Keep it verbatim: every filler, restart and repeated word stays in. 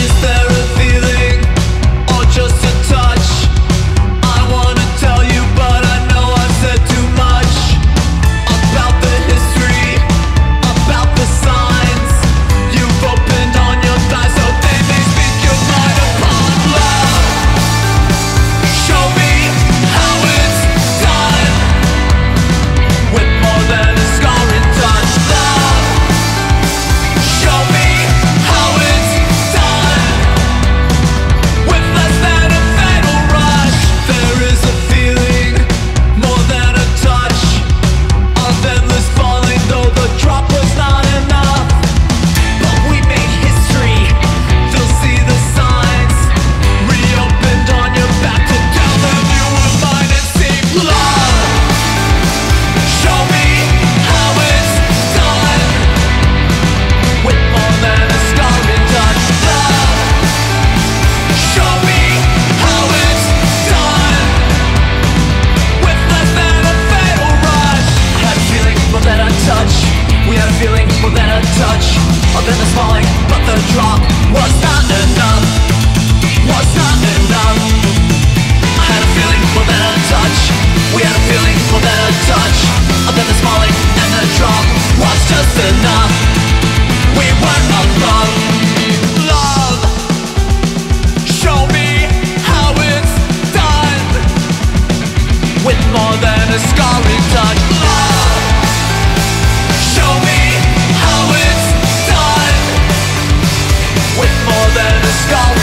Is there a feeling or just a touch? I wanna tell you, but I know I've said too much about the history, about the signs you've opened on your thighs, so they may speak your mind upon love. Show me how it's done, with more than a scarring touch. Love, show me how it's done, with less than a fatal rush. There is a feeling, more than a touch, of endless falling, though the drop was not enough. But we made history, they'll see the signs, reopened on your back to tell them you were mine and seep. Love, show me how it's done, with more than a scarring touch. Love, show me how it's done, with less than a fatal rush. I had a feeling more than a touch. We had a feeling more than a touch of endless falling, but the drop was not enough. Was not enough. I had a feeling more than a touch. We had a feeling more than a touch of endless falling, and the drop was just enough. We were alone. Love, show me how it's done, with more than a scarring touch. Love, show me how it's done, with more than a scarring